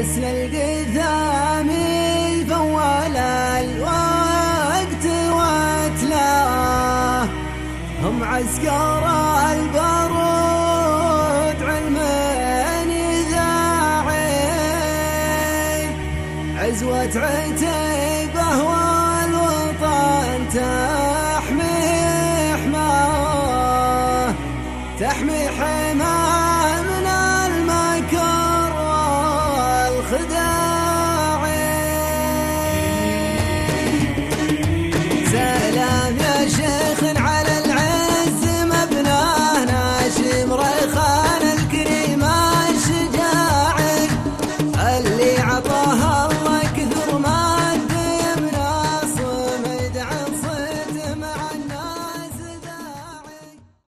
نسل القثام فول الوقت واتلاه، هم عسكر البارود علمين ذاعي، عزوة عتيبة والوطن تحمي حماه، تحمي